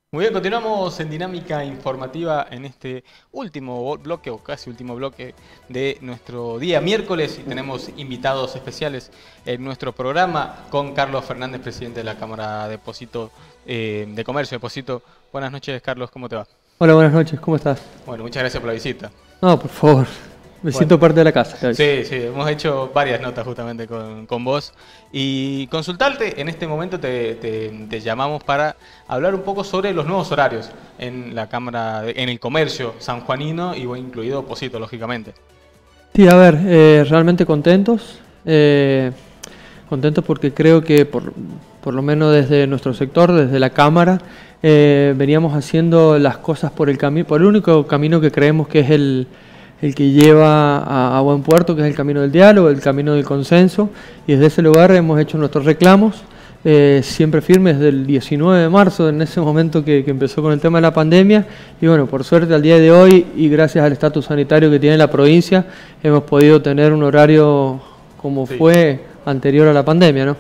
Muy bien, continuamos en dinámica informativa en este último bloque o casi último bloque de nuestro día miércoles y tenemos invitados especiales en nuestro programa con Carlos Fernández, presidente de la Cámara de Depósito, de Comercio de Depósito. Buenas noches, Carlos, ¿cómo te va? Hola, buenas noches, ¿cómo estás? Bueno, muchas gracias por la visita. No, por favor, me siento parte de la casa. Sí, hemos hecho varias notas justamente con vos y consultarte, en este momento te llamamos para hablar un poco sobre los nuevos horarios en la Cámara, en el comercio sanjuanino y incluido Pocito, lógicamente. Sí, a ver, realmente contentos, contentos porque creo que por lo menos desde nuestro sector, desde la Cámara, veníamos haciendo las cosas por el único camino que creemos que es el que lleva a buen puerto, que es el camino del diálogo, el camino del consenso, y desde ese lugar hemos hecho nuestros reclamos, siempre firmes desde el 19 de marzo, en ese momento que empezó con el tema de la pandemia, y bueno, por suerte al día de hoy, y gracias al estatus sanitario que tiene la provincia, hemos podido tener un horario como fue anterior a la pandemia, ¿no?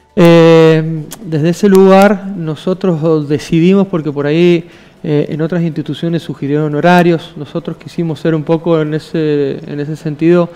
Desde ese lugar nosotros decidimos, porque por ahí en otras instituciones sugirieron horarios, nosotros quisimos ser un poco en ese sentido,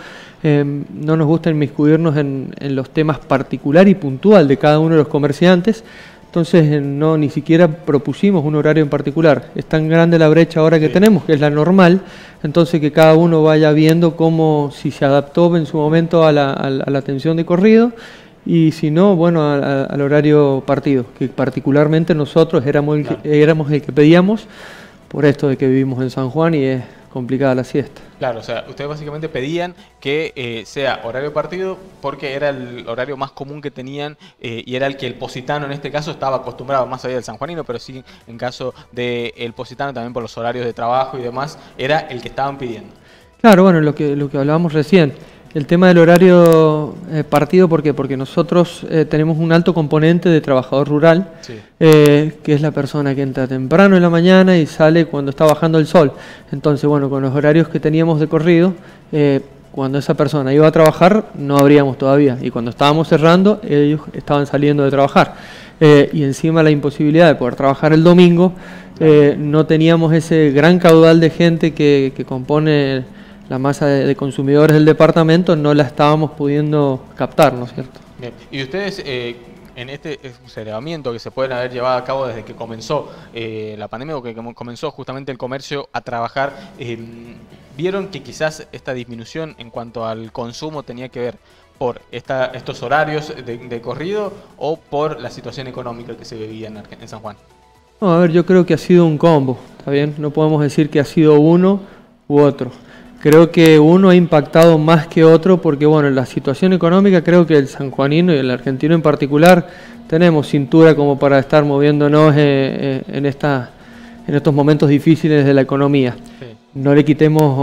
no nos gusta inmiscuirnos en los temas particular y puntual de cada uno de los comerciantes, entonces ni siquiera propusimos un horario en particular. Es tan grande la brecha ahora que tenemos, que es la normal, entonces que cada uno vaya viendo cómo, si se adaptó en su momento a la atención de corrido, y si no, bueno, al horario partido, que particularmente nosotros éramos el que pedíamos, por esto de que vivimos en San Juan y es complicada la siesta. Claro, o sea, ustedes básicamente pedían que sea horario partido porque era el horario más común que tenían y era el que el positano en este caso estaba acostumbrado, más allá del sanjuanino, pero sí en caso del positano también por los horarios de trabajo y demás, era el que estaban pidiendo. Claro, bueno, lo que hablábamos recién. El tema del horario partido, ¿por qué? Porque nosotros tenemos un alto componente de trabajador rural, que es la persona que entra temprano en la mañana y sale cuando está bajando el sol. Entonces, bueno, con los horarios que teníamos de corrido, cuando esa persona iba a trabajar, no abríamos todavía. Y cuando estábamos cerrando, ellos estaban saliendo de trabajar. Y encima la imposibilidad de poder trabajar el domingo, no teníamos ese gran caudal de gente que compone la masa de consumidores del departamento, no la estábamos pudiendo captar, ¿no es cierto? Bien. Y ustedes, en este relevamiento que se pueden haber llevado a cabo desde que comenzó la pandemia o que comenzó justamente el comercio a trabajar, ¿vieron que quizás esta disminución en cuanto al consumo tenía que ver por estos horarios de corrido o por la situación económica que se vivía en San Juan? No, a ver, yo creo que ha sido un combo, ¿está bien? No podemos decir que ha sido uno u otro. Creo que uno ha impactado más que otro porque, bueno, en la situación económica creo que el sanjuanino y el argentino en particular tenemos cintura como para estar moviéndonos en estos momentos difíciles de la economía. Sí. No le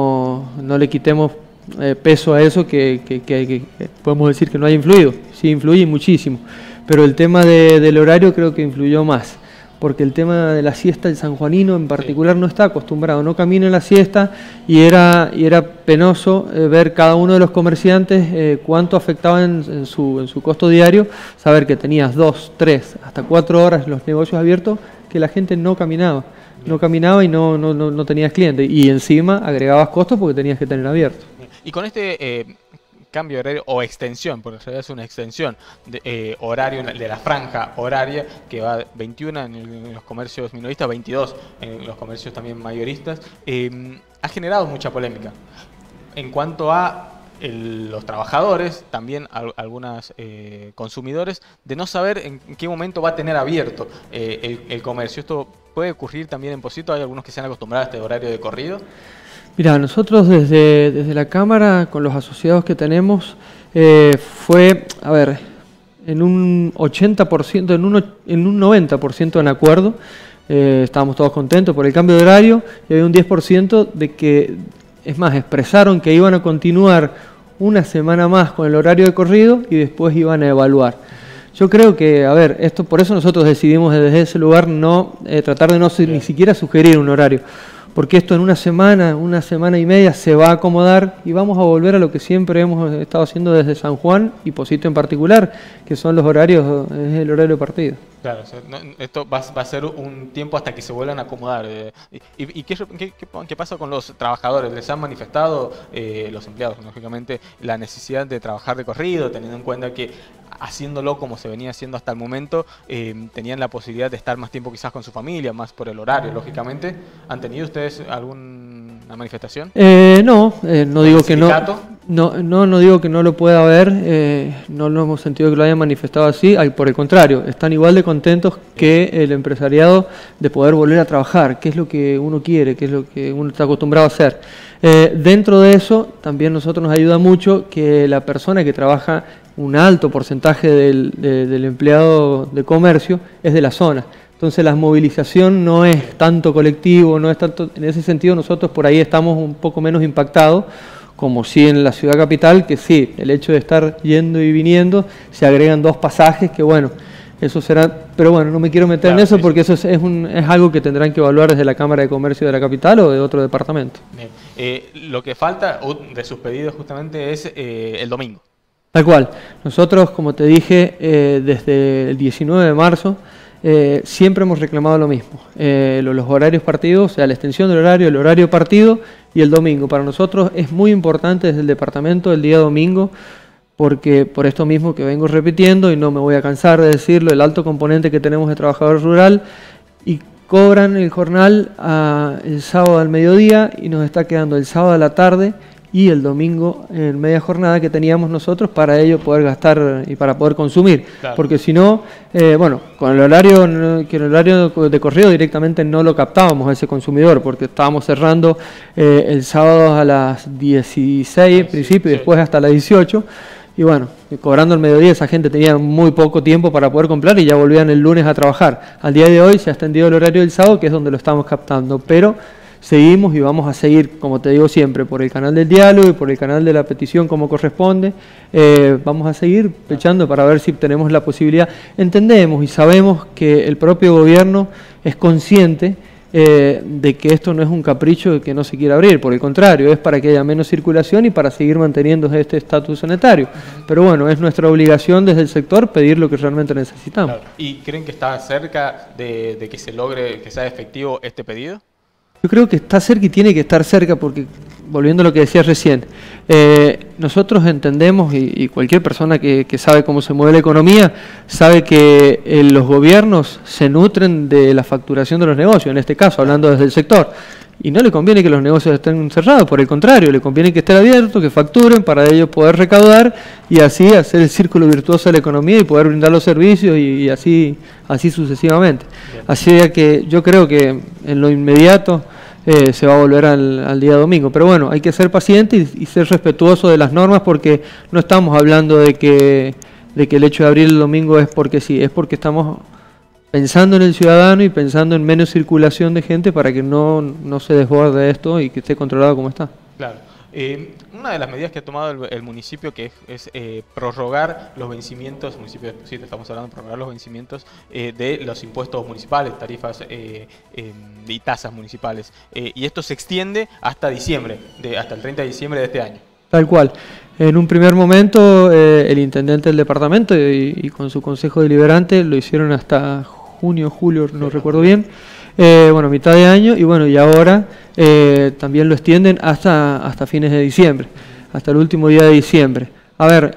quitemos peso a eso que podemos decir que no haya influido. Sí, influye muchísimo, pero el tema del horario creo que influyó más. Porque el tema de la siesta, el sanjuanino en particular no está acostumbrado, no camina en la siesta y era penoso ver cada uno de los comerciantes cuánto afectaba en su costo diario, saber que tenías 2, 3, hasta 4 horas los negocios abiertos, que la gente no caminaba y no tenías clientes y encima agregabas costos porque tenías que tener abierto. Y con este cambio de horario o extensión, porque en realidad es una extensión de horario de la franja horaria que va 21 en los comercios minoristas, 22 en los comercios también mayoristas, ha generado mucha polémica en cuanto a los trabajadores, también algunos consumidores, de no saber en qué momento va a tener abierto el comercio. ¿Esto puede ocurrir también en Pocito? ¿Hay algunos que se han acostumbrado a este horario de corrido? Mira, nosotros desde la Cámara, con los asociados que tenemos, fue, a ver, en un 80%, en un 90% en acuerdo, estábamos todos contentos por el cambio de horario, y había un 10% de que, es más, expresaron que iban a continuar una semana más con el horario de corrido y después iban a evaluar. Yo creo que, a ver, por eso nosotros decidimos desde ese lugar tratar de ni siquiera sugerir un horario, porque esto en una semana y media se va a acomodar y vamos a volver a lo que siempre hemos estado haciendo desde San Juan y Pocito en particular, que son los horarios, es el horario partido. Claro, o sea, esto va a ser un tiempo hasta que se vuelvan a acomodar. ¿Y qué pasa con los trabajadores? ¿Les han manifestado los empleados, lógicamente, la necesidad de trabajar de corrido, teniendo en cuenta que haciéndolo como se venía haciendo hasta el momento, tenían la posibilidad de estar más tiempo quizás con su familia, más por el horario, lógicamente? ¿Han tenido ustedes alguna manifestación? No digo que no. ¿Sindicato? No digo que no lo pueda haber, no lo hemos sentido que lo hayan manifestado así, por el contrario, están igual de contentos que el empresariado de poder volver a trabajar, que es lo que uno quiere, que es lo que uno está acostumbrado a hacer. Dentro de eso, también nosotros nos ayuda mucho que la persona que trabaja, un alto porcentaje del empleado de comercio es de la zona. Entonces la movilización no es tanto colectivo, no es tanto, en ese sentido nosotros por ahí estamos un poco menos impactados, como sí en la ciudad capital, que sí, el hecho de estar yendo y viniendo, se agregan 2 pasajes que bueno, eso será, pero bueno, no me quiero meter en eso porque eso es algo que tendrán que evaluar desde la Cámara de Comercio de la capital o de otro departamento. Bien. Lo que falta de sus pedidos justamente es el domingo. Tal cual, nosotros como te dije, desde el 19 de marzo, siempre hemos reclamado lo mismo, los horarios partidos, o sea, la extensión del horario, el horario partido y el domingo. Para nosotros es muy importante desde el departamento el día domingo, porque por esto mismo que vengo repitiendo y no me voy a cansar de decirlo, el alto componente que tenemos de trabajador rural y cobran el jornal el sábado al mediodía y nos está quedando el sábado a la tarde y el domingo en media jornada que teníamos nosotros para ello poder gastar y para poder consumir. Claro. Porque si no, con el horario de corrido directamente no lo captábamos a ese consumidor porque estábamos cerrando el sábado a las 16 principio y después hasta las 18 y bueno, cobrando el mediodía esa gente tenía muy poco tiempo para poder comprar y ya volvían el lunes a trabajar. Al día de hoy se ha extendido el horario del sábado que es donde lo estamos captando, pero seguimos y vamos a seguir, como te digo siempre, por el canal del diálogo y por el canal de la petición como corresponde. Vamos a seguir pechando para ver si tenemos la posibilidad. Entendemos y sabemos que el propio gobierno es consciente de que esto no es un capricho de que no se quiera abrir, por el contrario, es para que haya menos circulación y para seguir manteniendo este estatus sanitario. Pero bueno, es nuestra obligación desde el sector pedir lo que realmente necesitamos. Claro. ¿Y creen que está cerca de que se logre, que sea efectivo este pedido? Yo creo que está cerca y tiene que estar cerca porque, volviendo a lo que decías recién, nosotros entendemos y cualquier persona que sabe cómo se mueve la economía sabe que los gobiernos se nutren de la facturación de los negocios, en este caso hablando desde el sector, y no le conviene que los negocios estén cerrados, por el contrario, le conviene que estén abiertos, que facturen para ellos poder recaudar y así hacer el círculo virtuoso de la economía y poder brindar los servicios y así sucesivamente. Bien. Así que yo creo que en lo inmediato se va a volver al día domingo, pero bueno, hay que ser paciente y ser respetuoso de las normas porque no estamos hablando de que el hecho de abrir el domingo es porque sí, es porque estamos pensando en el ciudadano y pensando en menos circulación de gente para que no se desborde esto y que esté controlado como está. Claro. Una de las medidas que ha tomado el municipio que es prorrogar los vencimientos, municipio sí, estamos hablando de prorrogar los vencimientos de los impuestos municipales, tarifas y tasas municipales. Y esto se extiende hasta diciembre, hasta el 30 de diciembre de este año. Tal cual. En un primer momento el intendente del departamento y con su consejo deliberante lo hicieron hasta junio, julio, no recuerdo bien. Mitad de año y ahora también lo extienden hasta fines de diciembre, hasta el último día de diciembre. A ver,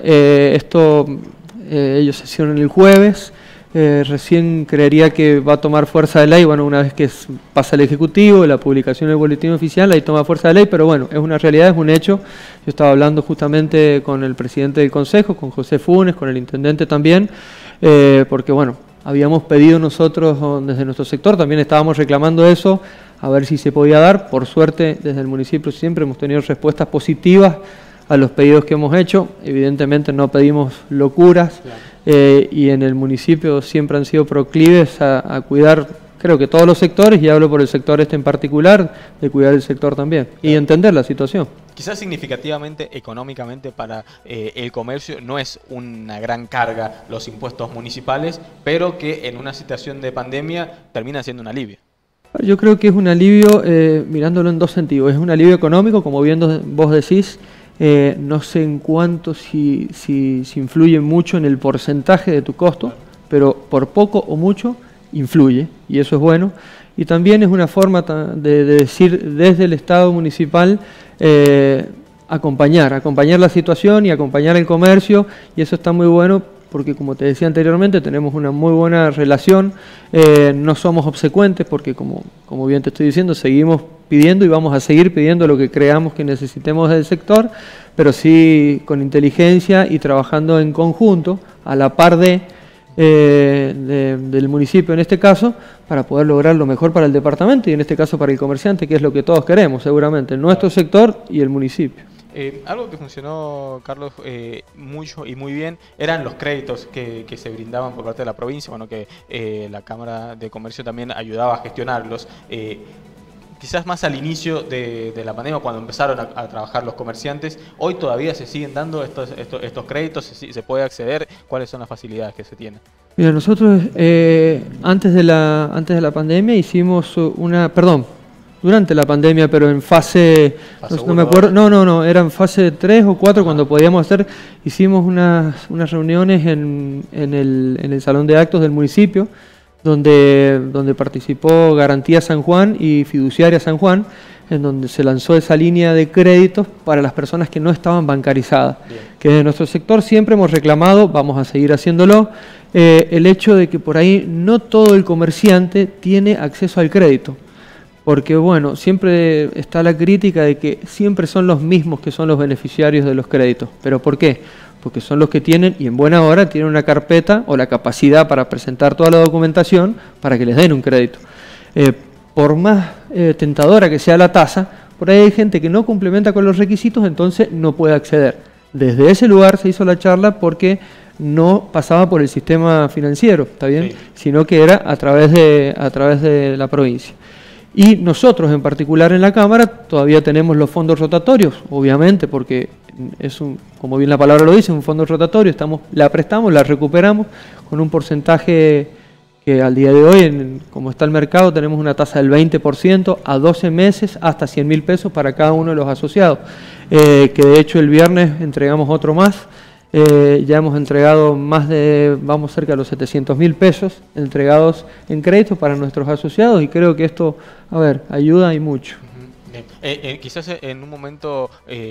ellos sesionan el jueves, recién creería que va a tomar fuerza de ley, una vez que pasa el Ejecutivo, la publicación del boletín oficial, ahí toma fuerza de ley, pero bueno, es una realidad, es un hecho. Yo estaba hablando justamente con el presidente del Consejo, con José Funes, con el intendente también, porque habíamos pedido nosotros desde nuestro sector, también estábamos reclamando eso, a ver si se podía dar. Por suerte, desde el municipio siempre hemos tenido respuestas positivas a los pedidos que hemos hecho. Evidentemente no pedimos locuras, claro. Y en el municipio siempre han sido proclives a cuidar, creo que todos los sectores, y hablo por el sector en particular, de cuidar el sector también, claro. Y entender la situación. Quizás significativamente, económicamente para el comercio no es una gran carga los impuestos municipales, pero que en una situación de pandemia termina siendo un alivio. Yo creo que es un alivio, mirándolo en 2 sentidos. Es un alivio económico, como bien vos decís, no sé en cuánto si influye mucho en el porcentaje de tu costo, pero por poco o mucho influye, y eso es bueno. Y también es una forma de decir desde el Estado municipal, acompañar la situación y acompañar el comercio, y eso está muy bueno porque, como te decía anteriormente, tenemos una muy buena relación, no somos obsecuentes porque, como bien te estoy diciendo, seguimos pidiendo y vamos a seguir pidiendo lo que creamos que necesitemos del sector, pero sí con inteligencia y trabajando en conjunto, a la par del municipio en este caso, para poder lograr lo mejor para el departamento y en este caso para el comerciante, que es lo que todos queremos seguramente, nuestro sector y el municipio. Algo que funcionó, Carlos, mucho y muy bien eran los créditos que se brindaban por parte de la provincia, bueno, que la Cámara de Comercio también ayudaba a gestionarlos. Quizás más al inicio de la pandemia, cuando empezaron a trabajar los comerciantes, hoy todavía se siguen dando estos créditos, se puede acceder, ¿cuáles son las facilidades que se tienen? Mira, nosotros antes de la pandemia hicimos durante la pandemia, pero en fase no me acuerdo, no, era en fase 3 o 4 cuando podíamos hacer, hicimos unas reuniones en el Salón de Actos del municipio, donde participó Garantía San Juan y Fiduciaria San Juan, en donde se lanzó esa línea de créditos para las personas que no estaban bancarizadas. Bien. Que de nuestro sector siempre hemos reclamado, vamos a seguir haciéndolo, el hecho de que por ahí no todo el comerciante tiene acceso al crédito. Porque bueno, siempre está la crítica de que siempre son los mismos que son los beneficiarios de los créditos. ¿Pero por qué? Porque son los que tienen, y en buena hora, tienen una carpeta o la capacidad para presentar toda la documentación para que les den un crédito. Por más tentadora que sea la tasa, por ahí hay gente que no complementa con los requisitos, entonces no puede acceder. Desde ese lugar se hizo la charla porque no pasaba por el sistema financiero, ¿está bien? Sí. Sino que era a través de la provincia. Y nosotros en particular en la Cámara todavía tenemos los fondos rotatorios, obviamente, porque es como bien la palabra lo dice, un fondo rotatorio, la prestamos, la recuperamos con un porcentaje que al día de hoy, como está el mercado, tenemos una tasa del 20% a 12 meses hasta 100.000 pesos para cada uno de los asociados, que de hecho el viernes entregamos otro más. Ya hemos entregado vamos cerca de los 700.000 pesos entregados en crédito para nuestros asociados y creo que esto, ayuda y mucho. Quizás en un momento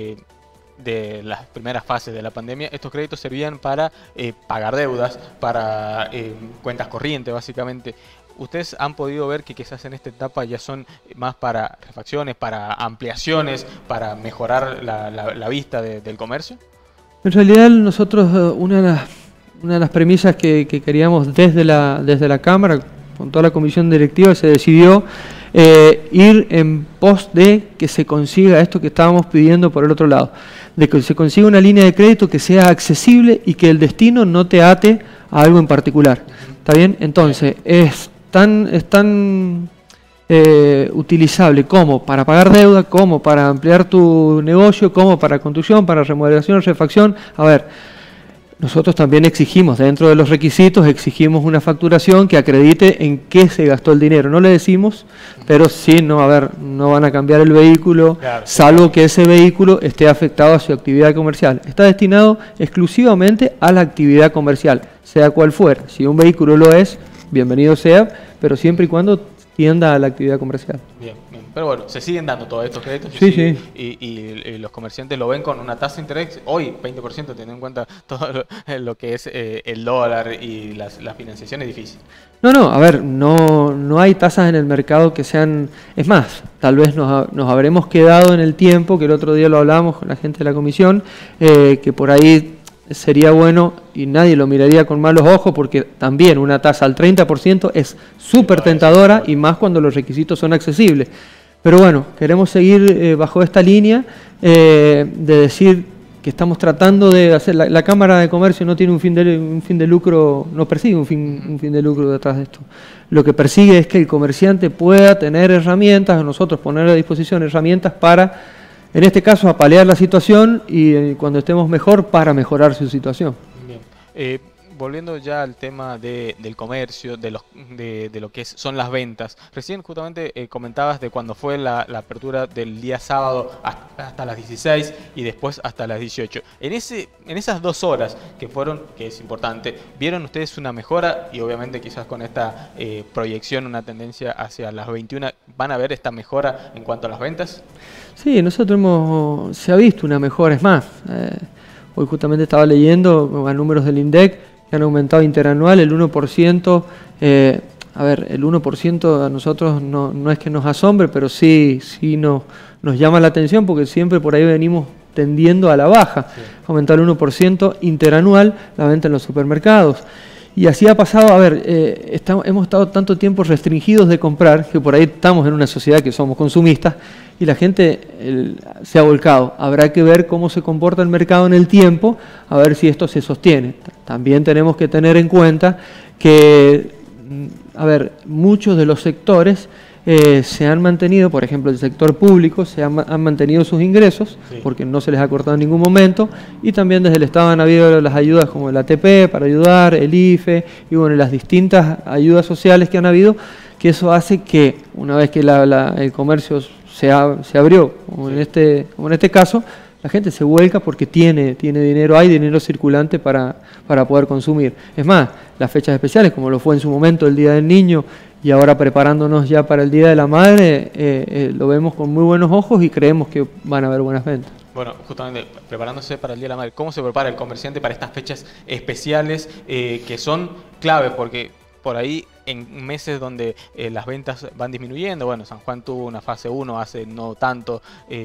de las primeras fases de la pandemia, estos créditos servían para pagar deudas, para cuentas corrientes básicamente. ¿Ustedes han podido ver que quizás en esta etapa ya son más para refacciones, para ampliaciones, para mejorar la vista del comercio? En realidad nosotros una de las premisas que queríamos desde la Cámara, con toda la comisión directiva, se decidió ir en pos de que se consiga esto que estábamos pidiendo por el otro lado, de que se consiga una línea de crédito que sea accesible y que el destino no te ate a algo en particular. ¿Está bien? Entonces, es tan utilizable como para pagar deuda, como para ampliar tu negocio, como para construcción, para remodelación, refacción. Nosotros también exigimos, dentro de los requisitos, exigimos una facturación que acredite en qué se gastó el dinero. No le decimos, pero sí, no van a cambiar el vehículo, claro, salvo que ese vehículo esté afectado a su actividad comercial. Está destinado exclusivamente a la actividad comercial, sea cual fuera. Si un vehículo lo es, bienvenido sea, pero siempre y cuando tienda a la actividad comercial. Bien. Pero bueno, se siguen dando todos estos créditos y los comerciantes lo ven con una tasa de interés, hoy 20%, teniendo en cuenta todo lo que es el dólar y la financiación es difícil. No hay tasas en el mercado que sean... Es más, tal vez nos habremos quedado en el tiempo, que el otro día lo hablábamos con la gente de la comisión, que por ahí sería bueno y nadie lo miraría con malos ojos porque también una tasa al 30% es súper tentadora y más cuando los requisitos son accesibles. Pero bueno, queremos seguir bajo esta línea de decir que estamos tratando de hacer, la Cámara de Comercio no tiene un fin de lucro, no persigue un fin de lucro detrás de esto. Lo que persigue es que el comerciante pueda tener herramientas, nosotros poner a disposición herramientas para, en este caso, apalear la situación y cuando estemos mejor, para mejorar su situación. Bien. Volviendo ya al tema del comercio, de lo que son las ventas. Recién justamente comentabas de cuando fue la apertura del día sábado hasta las 16 y después hasta las 18. En esas 2 horas que es importante, ¿vieron ustedes una mejora? Y obviamente quizás con esta proyección, una tendencia hacia las 21, ¿van a ver esta mejora en cuanto a las ventas? Sí, se ha visto una mejora, es más. Hoy justamente estaba leyendo a números del INDEC que han aumentado interanual el 1%. A ver, el 1% a nosotros no es que nos asombre, pero sí nos llama la atención porque siempre por ahí venimos tendiendo a la baja. Sí. Aumentó el 1% interanual la venta en los supermercados. Y así ha pasado, a ver, hemos estado tanto tiempo restringidos de comprar que por ahí estamos en una sociedad que somos consumistas y la gente se ha volcado. Habrá que ver cómo se comporta el mercado en el tiempo, a ver si esto se sostiene. También tenemos que tener en cuenta que, a ver, muchos de los sectores se han mantenido, por ejemplo, el sector público han mantenido sus ingresos, sí, porque no se les ha cortado en ningún momento, y también desde el Estado han habido las ayudas como el ATP para ayudar, el IFE, y bueno, las distintas ayudas sociales que han habido, que eso hace que una vez que el comercio se abrió, como, sí, en este caso, la gente se vuelca porque tiene dinero, hay dinero circulante para poder consumir. Es más, las fechas especiales, como lo fue en su momento el Día del Niño, y ahora preparándonos ya para el Día de la Madre, lo vemos con muy buenos ojos y creemos que van a haber buenas ventas. Bueno, justamente preparándose para el Día de la Madre, ¿cómo se prepara el comerciante para estas fechas especiales que son clave? Porque por ahí en meses donde las ventas van disminuyendo, bueno, San Juan tuvo una fase 1 hace no tanto,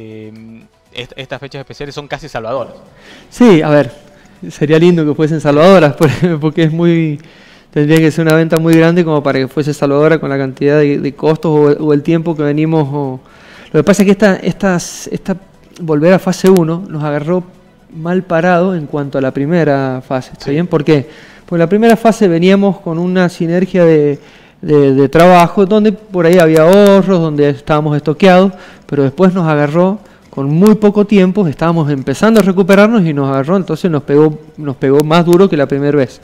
estas fechas especiales son casi salvadoras. Sí, a ver, sería lindo que fuesen salvadoras porque tendría que ser una venta muy grande como para que fuese salvadora con la cantidad de costos o el tiempo que venimos. Lo que pasa es que esta volver a fase 1 nos agarró mal parado en cuanto a la primera fase. ¿Está bien? ¿Por qué? Porque en la primera fase veníamos con una sinergia de trabajo donde por ahí había ahorros, donde estábamos estoqueados, pero después nos agarró con muy poco tiempo, estábamos empezando a recuperarnos y nos agarró, entonces nos pegó más duro que la primera vez.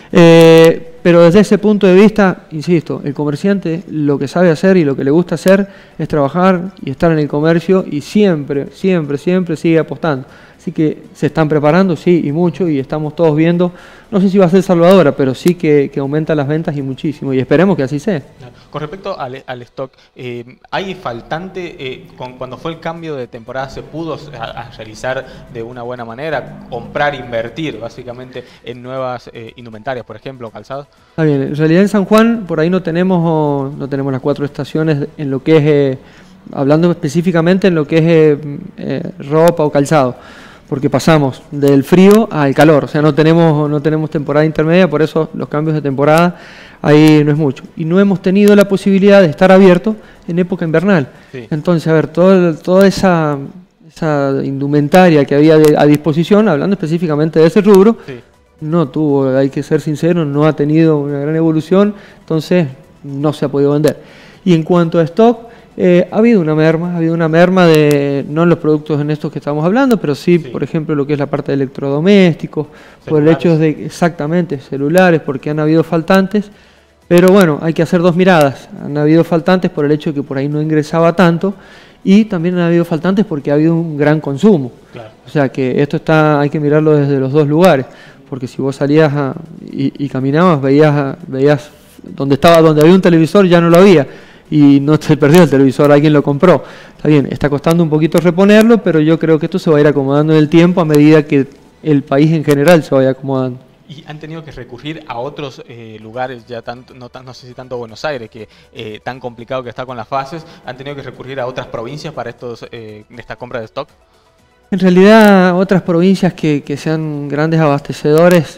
Pero desde ese punto de vista, insisto, el comerciante lo que sabe hacer y lo que le gusta hacer es trabajar y estar en el comercio y siempre sigue apostando. Así que se están preparando, sí, y mucho, y estamos todos viendo, no sé si va a ser salvadora, pero sí que aumenta las ventas y muchísimo, y esperemos que así sea. Con respecto al stock, ¿hay faltante? Cuando fue el cambio de temporada, ¿se pudo realizar de una buena manera? Comprar, invertir, básicamente, en nuevas indumentarias, por ejemplo, calzados. Está bien, en realidad en San Juan, por ahí no tenemos las 4 estaciones en lo que es, hablando específicamente en lo que es ropa o calzado. Porque pasamos del frío al calor, o sea, no tenemos temporada intermedia, por eso los cambios de temporada ahí no es mucho. Y no hemos tenido la posibilidad de estar abiertos en época invernal. Sí. Entonces, a ver, toda esa indumentaria que había a disposición, hablando específicamente de ese rubro, sí, no tuvo, hay que ser sincero, no ha tenido una gran evolución, entonces no se ha podido vender. Y en cuanto a stock, ha habido una merma de, no en los productos en estos que estamos hablando, pero sí, por ejemplo, lo que es la parte de electrodomésticos, por el hecho de, exactamente, celulares, porque han habido faltantes, pero bueno, hay que hacer 2 miradas. Han habido faltantes por el hecho de que por ahí no ingresaba tanto, y también han habido faltantes porque ha habido un gran consumo. Claro. O sea que esto hay que mirarlo desde los 2 lugares, porque si vos salías y caminabas, veías donde había un televisor, ya no lo había. Y no se perdió el televisor, alguien lo compró. Está bien, está costando un poquito reponerlo, pero yo creo que esto se va a ir acomodando en el tiempo a medida que el país en general se vaya acomodando. ¿Y han tenido que recurrir a otros lugares, ya no sé si tanto Buenos Aires, que tan complicado que está con las fases, han tenido que recurrir a otras provincias para esta compra de stock? En realidad, otras provincias que sean grandes abastecedores,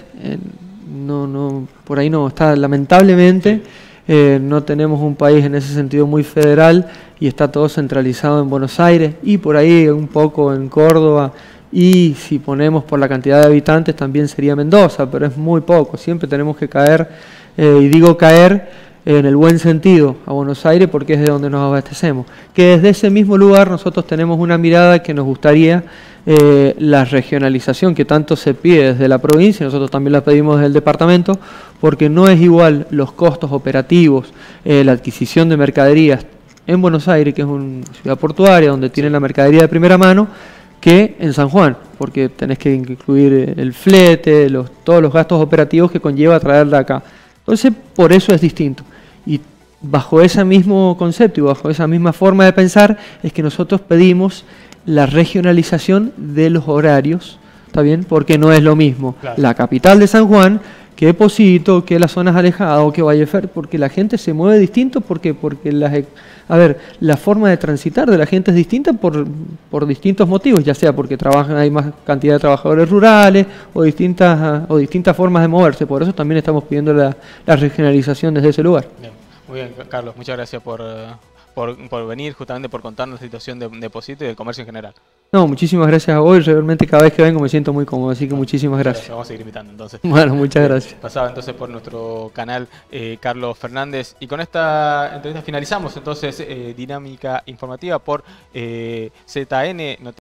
por ahí no está, lamentablemente. Sí. No tenemos un país en ese sentido muy federal y está todo centralizado en Buenos Aires y por ahí un poco en Córdoba, y si ponemos por la cantidad de habitantes también sería Mendoza, pero es muy poco. Siempre tenemos que caer, y digo caer en el buen sentido, a Buenos Aires, porque es de donde nos abastecemos. Que desde ese mismo lugar nosotros tenemos una mirada que nos gustaría, la regionalización que tanto se pide desde la provincia, nosotros también la pedimos desde el departamento, porque no es igual los costos operativos, la adquisición de mercaderías, en Buenos Aires, que es una ciudad portuaria donde tienen la mercadería de primera mano, que en San Juan, porque tenés que incluir el flete, todos los gastos operativos que conlleva traerla acá. Entonces, por eso es distinto. Y bajo ese mismo concepto y bajo esa misma forma de pensar es que nosotros pedimos la regionalización de los horarios, ¿está bien? Porque no es lo mismo la capital de San Juan que Pocito, que las zonas alejadas o que Vallefer, porque la gente se mueve distinto, porque la forma de transitar de la gente es distinta por distintos motivos, ya sea porque hay más cantidad de trabajadores rurales o distintas formas de moverse. Por eso también estamos pidiendo la regionalización desde ese lugar. Bien. Muy bien, Carlos, muchas gracias por venir, justamente por contarnos la situación de Pocito y del comercio en general. No, muchísimas gracias a vos. Realmente cada vez que vengo me siento muy cómodo, así que muchísimas gracias. Vamos a seguir invitando entonces. Bueno, muchas gracias. Pasaba entonces por nuestro canal Carlos Fernández, y con esta entrevista finalizamos entonces Dinámica Informativa por ZN Noticias.